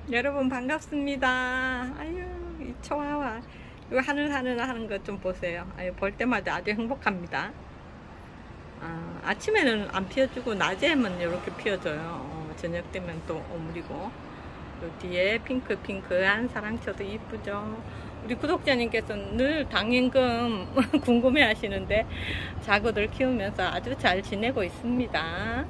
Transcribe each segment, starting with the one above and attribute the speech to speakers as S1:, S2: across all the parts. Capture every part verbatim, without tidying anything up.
S1: 여러분 반갑습니다. 아유 이 초화화 이거 하늘하늘 하는 것 좀 보세요. 아유 볼 때마다 아주 행복합니다. 아, 아침에는 안 피워주고 낮에만 이렇게 피워줘요. 어, 저녁 되면 또 오므리고. 요 뒤에 핑크핑크한 사랑초도 이쁘죠. 우리 구독자님께서는 늘 당연금 궁금해 하시는데 자구들 키우면서 아주 잘 지내고 있습니다.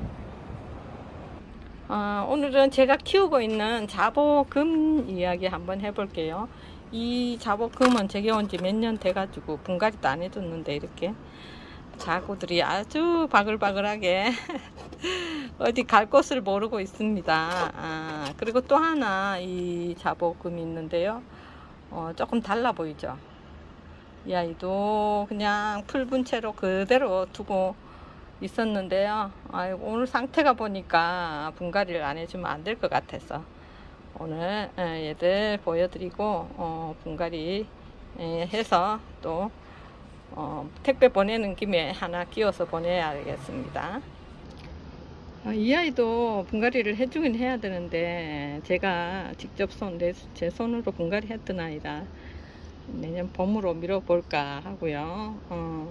S1: 어, 오늘은 제가 키우고 있는 자보금 이야기 한번 해볼게요. 이 자보금은 제게 온 지 몇 년 돼가지고 분갈이도 안 해줬는데 이렇게 자구들이 아주 바글바글하게 어디 갈 곳을 모르고 있습니다. 아, 그리고 또 하나 이 자보금이 있는데요. 어, 조금 달라 보이죠. 이 아이도 그냥 풀분 채로 그대로 두고 있었는데요. 아이고, 오늘 상태가 보니까 분갈이를 안 해주면 안 될 것 같아서 오늘 얘들 보여드리고 어, 분갈이 해서 또 어, 택배 보내는 김에 하나 끼워서 보내야겠습니다. 어, 이 아이도 분갈이를 해주긴 해야 되는데 제가 직접 손, 내, 제 손으로 분갈이 했던 아이라 내년 봄으로 미뤄볼까 하고요. 어,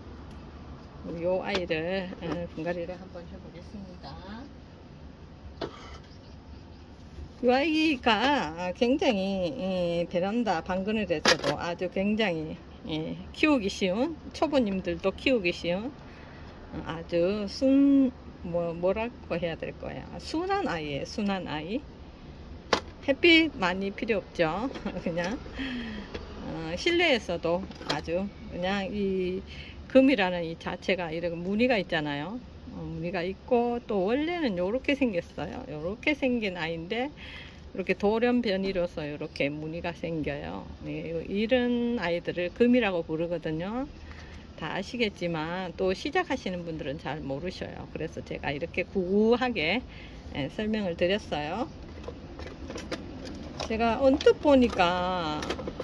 S1: 요 아이를 분갈이를 한번 해보겠습니다. 이 아이가 굉장히 베란다 방그늘에서도 아주 굉장히 키우기 쉬운, 초보님들도 키우기 쉬운 아주 순, 뭐, 뭐라고 해야 될 거야. 순한 아이예요. 순한 아이. 햇빛 많이 필요 없죠. 그냥 어, 실내에서도 아주 그냥 이 금이라는 이 자체가 이렇게 무늬가 있잖아요. 어, 무늬가 있고 또 원래는 요렇게 생겼어요. 요렇게 생긴 아이인데 이렇게 돌연변이로서 이렇게 무늬가 생겨요. 네, 이런 아이들을 금이라고 부르거든요. 다 아시겠지만 또 시작하시는 분들은 잘 모르셔요. 그래서 제가 이렇게 구구하게 예, 설명을 드렸어요. 제가 언뜻 보니까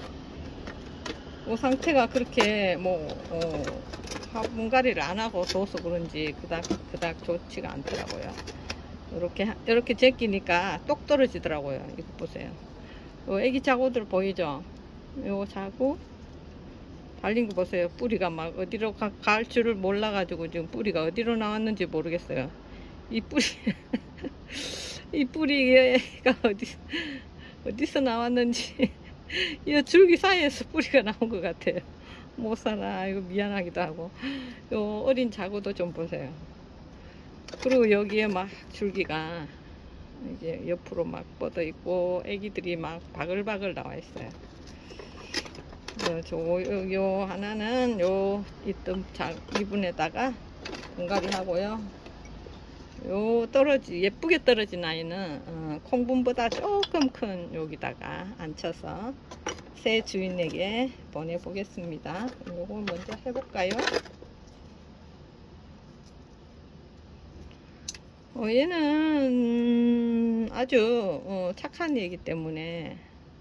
S1: 뭐 상태가 그렇게 뭐 어, 분갈이를 안 하고 둬서 그런지 그닥 그닥 좋지가 않더라고요. 이렇게 이렇게 제끼니까 똑 떨어지더라고요. 이거 보세요. 요 애기 자구들 보이죠? 요 자구 달린 거 보세요. 뿌리가 막 어디로 가, 갈 줄을 몰라 가지고 지금 뿌리가 어디로 나왔는지 모르겠어요. 이 뿌리 이 뿌리가 어디 어디서 나왔는지 이 줄기 사이에서 뿌리가 나온 것 같아요. 못 살아. 이거 미안하기도 하고. 요 어린 자구도 좀 보세요. 그리고 여기에 막 줄기가 이제 옆으로 막 뻗어 있고 애기들이 막 바글바글 나와 있어요. 요, 저, 요, 요 하나는 요 있던 자, 이분에다가 분갈이 하고요. 요 떨어지 예쁘게 떨어진 아이는 어, 콩분보다 조금 큰 여기다가 앉혀서 새 주인에게 보내보겠습니다. 요거 먼저 해볼까요? 어, 얘는 아주 어, 착한 애이기 때문에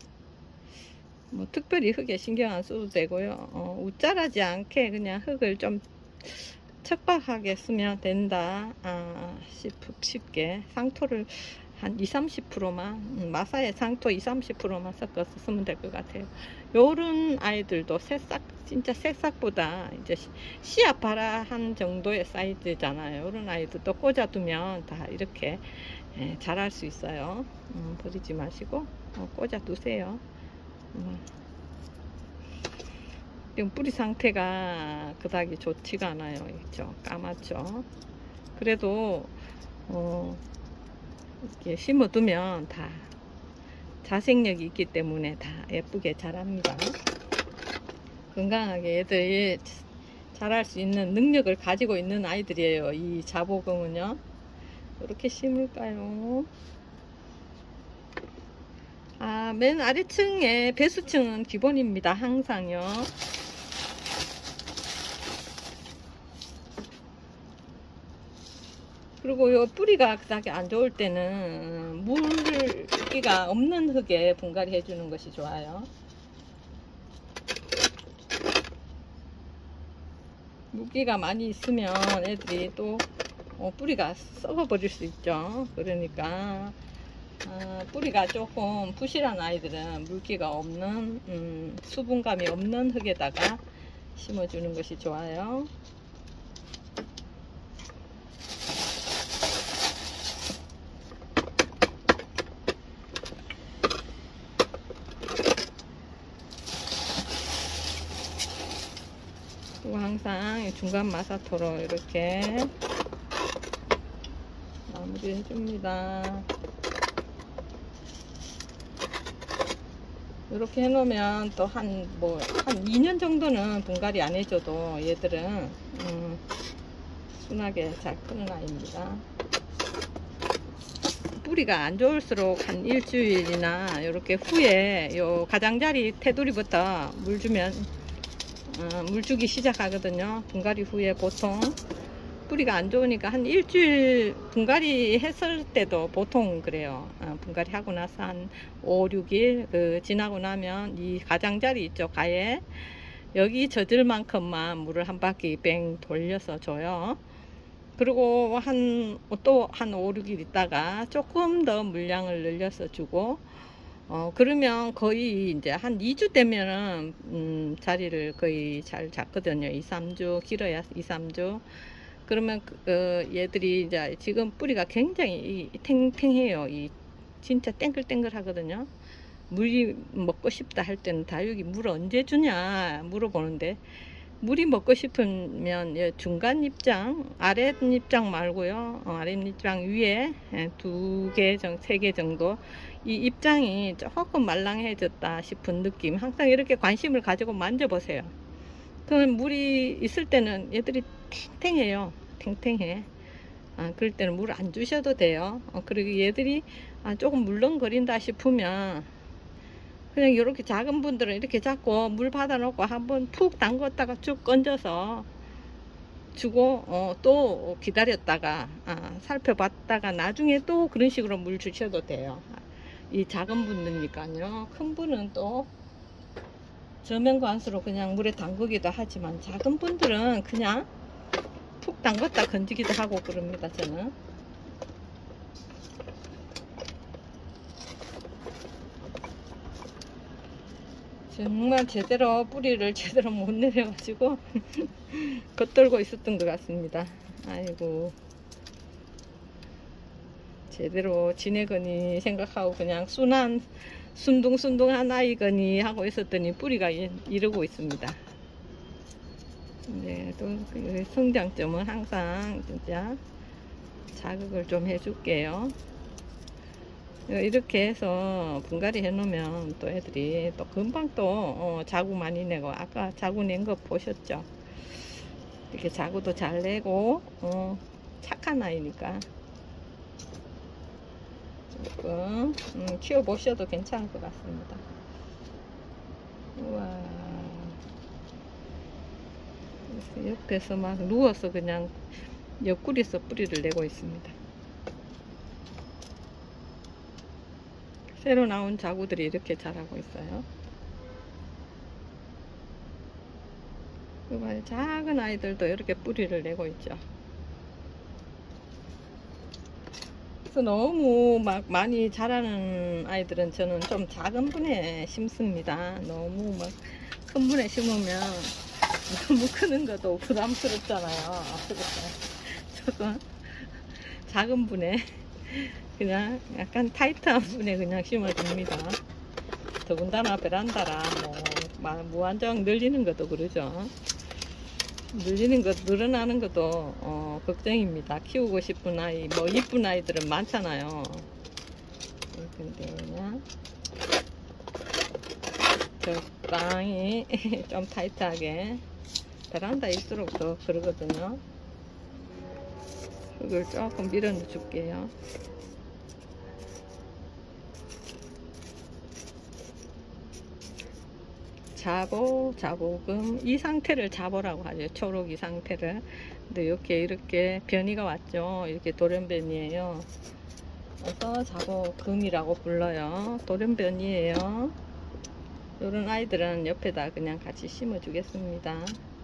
S1: 뭐 특별히 흙에 신경 안 써도 되고요. 어, 우짜라지 않게 그냥 흙을 좀 척박하게 쓰면 된다 아, 쉽게 상토를 한 이십, 삼십 퍼센트만 음, 마사에 상토 이십, 삼십 퍼센트만 섞어서 쓰면 될 것 같아요. 요런 아이들도 새싹 진짜 새싹보다 이제 씨앗 발아한 정도의 사이즈잖아요. 요런 아이들도 꽂아두면 다 이렇게 예, 자랄 수 있어요. 음, 버리지 마시고 어, 꽂아두세요. 음. 지금 뿌리 상태가 그닥이 좋지가 않아요. 있죠? 까맣죠? 그래도 어, 이렇게 심어두면 다 자생력이 있기 때문에 다 예쁘게 자랍니다. 건강하게 애들 자랄 수 있는 능력을 가지고 있는 아이들이에요. 이 자보금은요. 이렇게 심을까요? 아, 맨 아래층에 배수층은 기본입니다. 항상요. 그리고 요 뿌리가 그닥 안 좋을 때는 물기가 없는 흙에 분갈이 해주는 것이 좋아요. 물기가 많이 있으면 애들이 또 어, 뿌리가 썩어 버릴 수 있죠. 그러니까 어, 뿌리가 조금 부실한 아이들은 물기가 없는 음, 수분감이 없는 흙에다가 심어주는 것이 좋아요. 그리고 항상 중간 마사토로 이렇게 마무리 해줍니다. 이렇게 해놓으면 또 한 뭐 한 이 년 정도는 분갈이 안 해줘도 얘들은 음, 순하게 잘 크는 아이입니다. 뿌리가 안 좋을수록 한 일주일이나 이렇게 후에 요 가장자리 테두리부터 물 주면 어, 물 주기 시작하거든요. 분갈이 후에 보통 뿌리가 안 좋으니까 한 일주일 분갈이 했을 때도 보통 그래요. 어, 분갈이 하고 나서 한 오, 육 일 그 지나고 나면 이 가장자리 있죠, 가에 여기 젖을 만큼만 물을 한 바퀴 뺑 돌려서 줘요. 그리고 한 또 한 오, 육 일 있다가 조금 더 물량을 늘려서 주고 어 그러면 거의 이제 한 이 주 되면은 음, 자리를 거의 잘 잡거든요. 이, 삼 주 길어야 이, 삼 주. 그러면 그, 어, 얘들이 이제 지금 뿌리가 굉장히 이, 탱탱해요. 이 진짜 땡글땡글 하거든요. 물이 먹고 싶다 할 때는 다육이 물 언제 주냐 물어보는데, 물이 먹고 싶으면 중간 입장, 아래 입장 말고요. 어, 아래 입장 위에 두 개, 세 개 정도. 이 입장이 조금 말랑해졌다 싶은 느낌. 항상 이렇게 관심을 가지고 만져보세요. 그러면 물이 있을 때는 얘들이 탱탱해요. 탱탱해. 아, 그럴 때는 물 안 주셔도 돼요. 어, 그리고 얘들이 아, 조금 물렁거린다 싶으면 그냥 이렇게 작은 분들은 이렇게 잡고 물 받아 놓고 한번 푹 담궜다가 쭉 건져서 주고 어, 또 기다렸다가 아, 살펴봤다가 나중에 또 그런 식으로 물 주셔도 돼요. 이 작은 분들니까요. 큰 분은 또 저면관수로 그냥 물에 담그기도 하지만 작은 분들은 그냥 푹 담궜다 건지기도 하고 그럽니다. 저는 정말 제대로 뿌리를 제대로 못 내려가지고 겉돌고 있었던 것 같습니다. 아이고, 제대로 지내거니 생각하고 그냥 순한 순둥순둥한 아이거니 하고 있었더니 뿌리가 이러고 있습니다. 네, 또 성장점은 항상 진짜 자극을 좀 해줄게요. 이렇게 해서 분갈이 해 놓으면 또 애들이 또 금방 또 어, 자구 많이 내고, 아까 자구 낸 거 보셨죠? 이렇게 자구도 잘 내고 어, 착한 아이니까 조금 음, 키워 보셔도 괜찮을 것 같습니다. 우와, 옆에서 막 누워서 그냥 옆구리에서 뿌리를 내고 있습니다. 새로 나온 자구들이 이렇게 자라고 있어요. 그리고 작은 아이들도 이렇게 뿌리를 내고 있죠. 그래서 너무 막 많이 자라는 아이들은 저는 좀 작은 분에 심습니다. 너무 막 큰 분에 심으면 너무 크는 것도 부담스럽잖아요. 그래서 조금 작은 분에 그냥 약간 타이트한 분에 그냥 심어줍니다. 더군다나 베란다라 뭐 무한정 늘리는 것도 그러죠. 늘리는 것, 늘어나는 것도 어, 걱정입니다. 키우고 싶은 아이, 뭐 이쁜 아이들은 많잖아요. 근데 그냥 적당히 좀 타이트하게, 베란다일수록 더 그러거든요. 흙을 조금 밀어 줄게요. 자보, 자보금 이 상태를 자보라고 하죠. 초록 이 상태를. 근데 이렇게 이렇게 변이가 왔죠. 이렇게 돌연변이에요. 그래서 자보금이라고 불러요. 돌연변이에요. 이런 아이들은 옆에다 그냥 같이 심어 주겠습니다.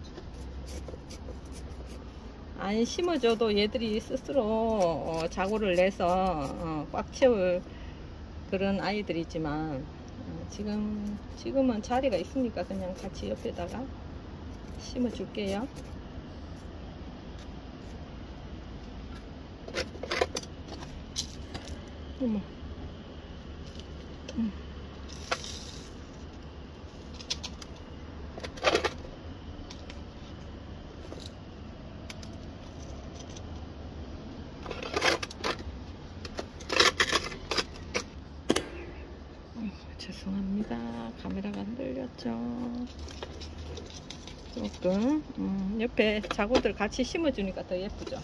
S1: 안 심어줘도 얘들이 스스로 어, 자구를 내서 어, 꽉 채울 그런 아이들이지만 어, 지금 지금은 자리가 있으니까 그냥 같이 옆에다가 심어 줄게요. 어머. 음. 어, 죄송합니다. 카메라가 흔들렸죠. 조금 음, 옆에 자구들 같이 심어주니까 더 예쁘죠.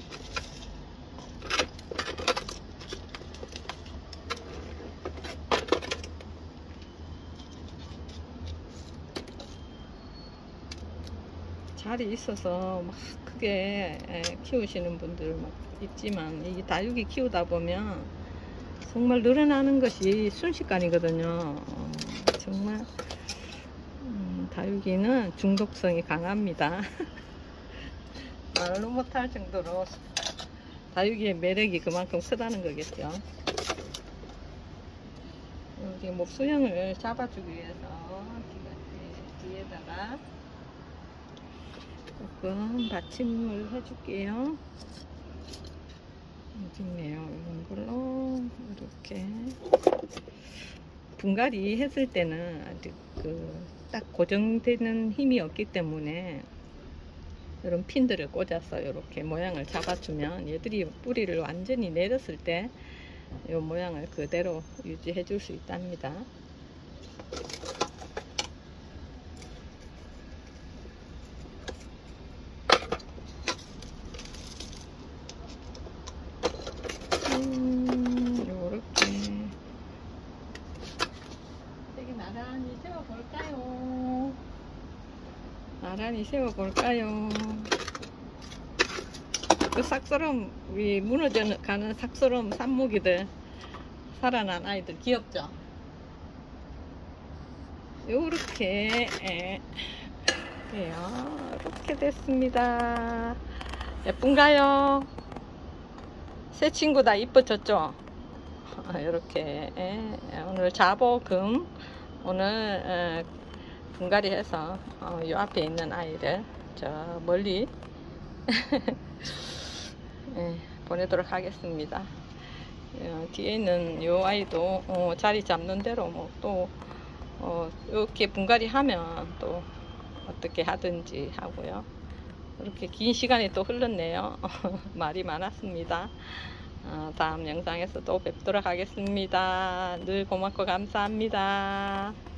S1: 자리 있어서 막 크게 키우시는 분들 막 있지만 이 다육이 키우다 보면 정말 늘어나는 것이 순식간이거든요. 어, 정말 음, 다육이는 중독성이 강합니다. 말로 못할 정도로 다육이의 매력이 그만큼 크다는 거겠죠. 여기 뭐 수영을 잡아주기 위해서 뒤에다가 조금 받침을 해줄게요. 어딨네요. 이런 걸로 이렇게 분갈이 했을 때는 아직 그 딱 고정되는 힘이 없기 때문에 이런 핀들을 꽂아서 이렇게 모양을 잡아주면 얘들이 뿌리를 완전히 내렸을 때 이 모양을 그대로 유지해 줄 수 있답니다. 음, 요렇게 여기 나란히 세워볼까요? 나란히 세워볼까요? 그 삭스럼, 위 무너져 가는 삭스럼 산모기들, 살아난 아이들 귀엽죠? 요렇게 예, 이렇게 됐습니다. 예쁜가요? 새 친구 다 이뻐졌죠? 이렇게 오늘 자보금 오늘 분갈이 해서 이 앞에 있는 아이를 저 멀리 예, 보내도록 하겠습니다. 어, 뒤에 있는 요 아이도 어, 자리 잡는 대로 뭐 또 어, 이렇게 분갈이 하면 또 어떻게 하든지 하고요. 이렇게 긴 시간이 또 흘렀네요. 말이 많았습니다. 어, 다음 영상에서 또 뵙도록 하겠습니다. 늘 고맙고 감사합니다.